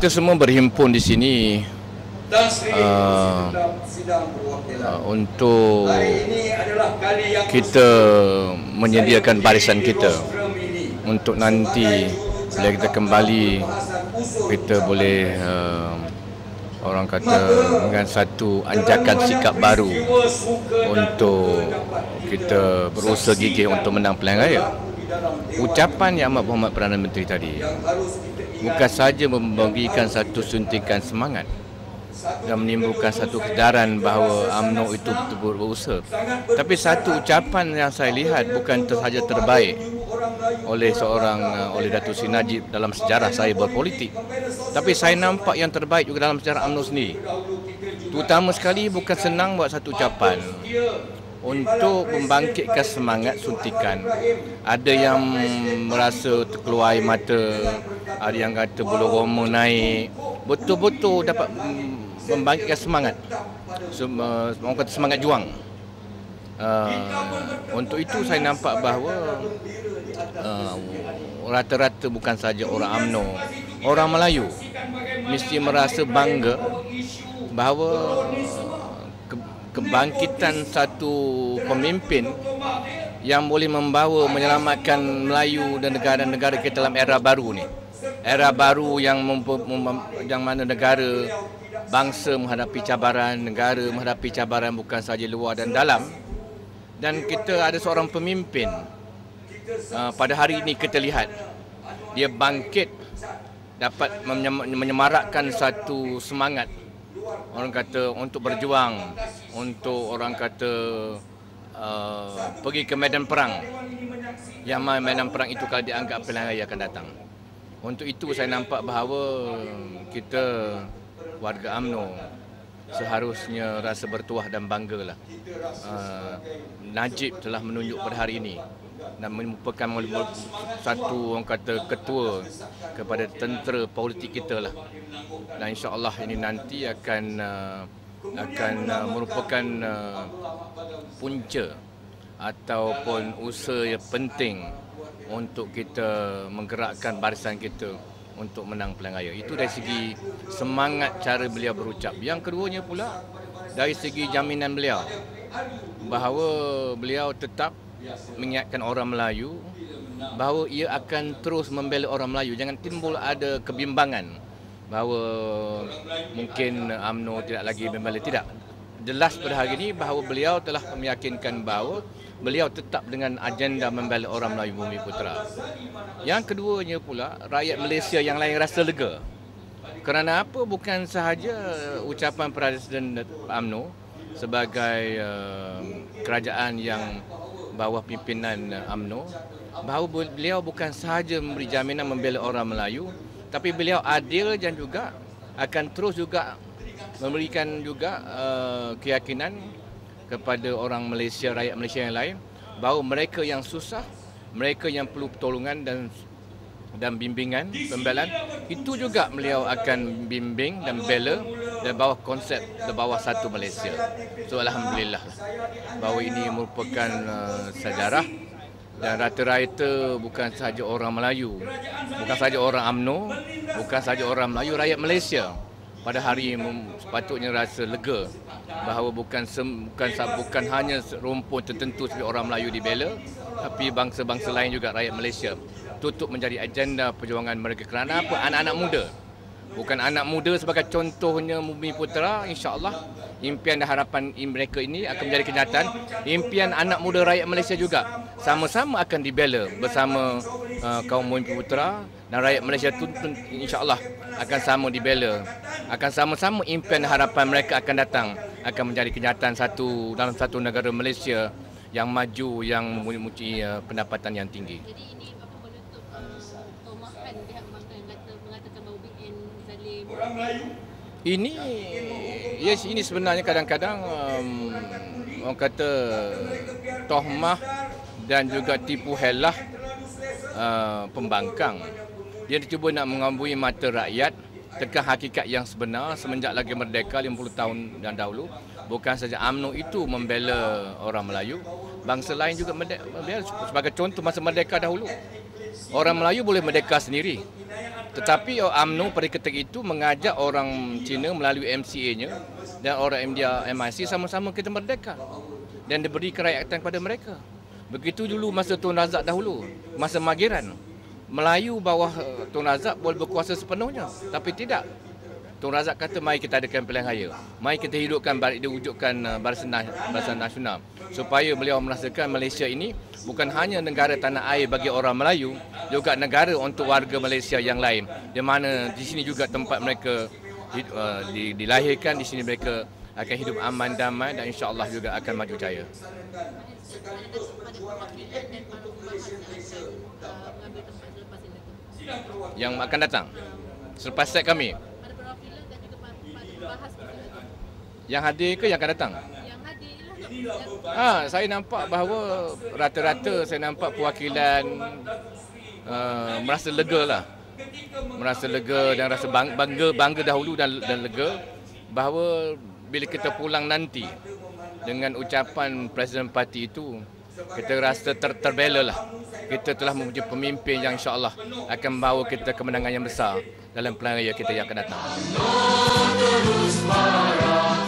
Kita semua berhimpun di sini untuk kita menyediakan barisan kita untuk nanti bila kita kembali kita boleh orang kata dengan satu anjakan sikap baru untuk kita berusaha gigih untuk menang pilihan raya. Ucapan Yang Amat Berhormat Perdana Menteri tadi bukan sahaja memberikan satu suntikan semangat dan menimbulkan satu kesedaran bahawa UMNO itu betul-betul berusaha, tapi satu ucapan yang saya lihat bukan sahaja terbaik oleh Datuk Seri Najib dalam sejarah saya berpolitik, tapi saya nampak yang terbaik juga dalam sejarah UMNO sendiri. Terutama sekali bukan senang buat satu ucapan untuk membangkitkan semangat suntikan. Ada yang merasa terkeluar air mata, ada yang kata bulu roma naik. Betul-betul dapat membangkitkan semangat. Orang kata semangat juang. Untuk itu saya nampak bahawa rata-rata bukan saja orang UMNO, orang Melayu mesti merasa bangga bahawa kebangkitan satu pemimpin yang boleh membawa menyelamatkan Melayu dan negara-negara kita dalam era baru ni. Era baru yang mana negara bangsa menghadapi cabaran, negara menghadapi cabaran bukan sahaja luar dan dalam. Dan kita ada seorang pemimpin pada hari ini kita lihat dia bangkit, dapat menyemarakkan satu semangat orang kata untuk berjuang, untuk orang kata pergi ke medan perang. Yang mana medan perang itu kalau dianggap pilihan raya akan datang. Untuk itu saya nampak bahawa kita warga UMNO seharusnya rasa bertuah dan banggalah. Najib telah menunjuk pada hari ini dan merupakan satu orang kata ketua kepada tentera politik kita lah. Dan insya-Allah ini nanti akan merupakan punca ataupun usaha yang penting untuk kita menggerakkan barisan kita untuk menang pilihan raya. Itu dari segi semangat cara beliau berucap. Yang keduanya pula dari segi jaminan beliau bahawa beliau tetap mengingatkan orang Melayu bahawa ia akan terus membela orang Melayu. Jangan timbul ada kebimbangan bahawa mungkin UMNO tidak lagi membela. Tidak. Jelas pada hari ini bahawa beliau telah meyakinkan bahawa beliau tetap dengan agenda membela orang Melayu Bumi Putera. Yang keduanya pula, rakyat Malaysia yang lain rasa lega. Kerana apa? Bukan sahaja ucapan Presiden UMNO sebagai kerajaan yang bawah pimpinan UMNO, bahawa beliau bukan sahaja memberi jaminan membela orang Melayu, tapi beliau adil dan juga akan terus juga memberikan juga keyakinan kepada orang Malaysia, rakyat Malaysia yang lain bahawa mereka yang susah, mereka yang perlu pertolongan dan bimbingan, pembelaan, itu juga beliau akan bimbing dan bela dan bawah konsep di bawah satu Malaysia. So alhamdulillah bahawa ini merupakan sejarah dan rata-rata bukan sahaja orang Melayu, bukan sahaja orang UMNO, bukan sahaja orang Melayu, rakyat Malaysia pada hari ini sepatutnya rasa lega bahawa bukan hanya rumpun tertentu seperti orang Melayu dibela, tapi bangsa-bangsa lain juga rakyat Malaysia tutup menjadi agenda perjuangan mereka. Kerana apa? Anak-anak muda. Bukan anak muda sebagai contohnya Bumi Putera, insya-Allah impian dan harapan mereka ini akan menjadi kenyataan. Impian anak muda rakyat Malaysia juga sama-sama akan dibela bersama kaum Bumi Putera, dan rakyat Malaysia itu insya-Allah akan sama dibela. Akan sama-sama impian dan harapan mereka akan datang, akan menjadi kenyataan dalam satu negara Malaysia yang maju, yang mempunyai pendapatan yang tinggi. Jadi ini apa bentuk tomahan pihak bangsa yang mengatakan bahawa BN zalim orang Melayu? Ini sebenarnya kadang-kadang orang kata tohmah dan juga tipu helah pembangkang. Dia cuba nak mengambui mata rakyat tentang hakikat yang sebenar semenjak lagi merdeka 50 tahun dan dahulu. Bukan saja UMNO itu membela orang Melayu, bangsa lain juga membela. Sebagai contoh masa merdeka dahulu, orang Melayu boleh merdeka sendiri. Tetapi UMNO pada ketika itu mengajak orang Cina melalui MCA-nya dan orang India MIC sama-sama kita merdeka dan diberi kerakyatan kepada mereka. Begitu dulu masa Tun Razak dahulu, masa Mageran, Melayu bawah Tun Razak boleh berkuasa sepenuhnya, tapi tidak. Tun Razak kata mari kita adakan pilihan raya, mari kita hidupkan balik diwujudkan Barisan Nasional supaya beliau merasakan Malaysia ini bukan hanya negara tanah air bagi orang Melayu, juga negara untuk warga Malaysia yang lain, di mana di sini juga tempat mereka dilahirkan, di sini mereka akan hidup aman damai dan insya-Allah juga akan maju jaya. Yang akan datang selepas set kami. Yang hadir ke yang akan datang? Yang hadir lah. Saya nampak bahawa rata-rata saya nampak perwakilan merasa lega lah. Merasa lega dan rasa bangga dahulu dan lega bahawa bila kita pulang nanti dengan ucapan Presiden Parti itu, kita rasa terbela lah. Kita telah mempunyai pemimpin yang insya-Allah akan membawa kita kemenangan yang besar dalam pilihan raya kita yang akan datang.